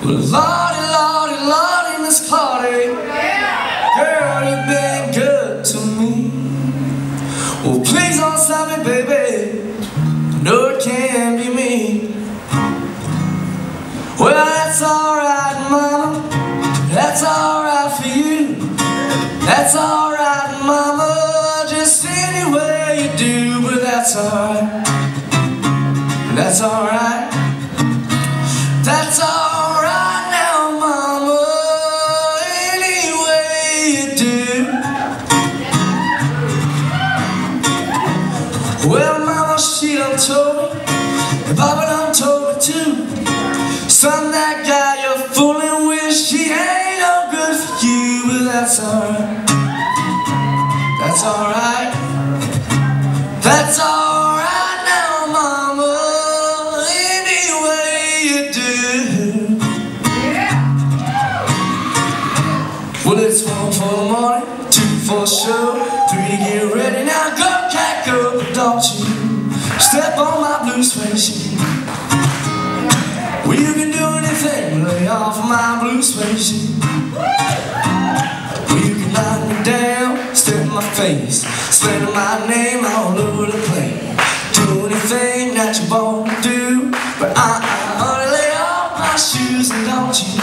Well, Lordy, Lordy, Lordy, Miss Claudie, girl, you've been good to me. Well, please don't stop me, baby. No, it can't be me. Well, that's alright, mama. That's alright for you. That's alright, mama. Just any way you do, but that's alright. That's alright. That's alright now, mama. Any way you do. Well, mama, she done told me, and papa done told me too. Son, that guy you're fooling with, she ain't no good for you, but that's alright. That's alright. That's alright now, mama. Any way you do. Well, it's 1 for the morning, 2 for the show, 3 to get ready. Now go, cat, go, but don't you step on my blue suede shoe. Well, you can do anything, lay off my blue suede shoe. Well, you can knock me down, step in my face, slander my name all over the place. Do anything that you want to do, but honey, lay off my shoes and don't you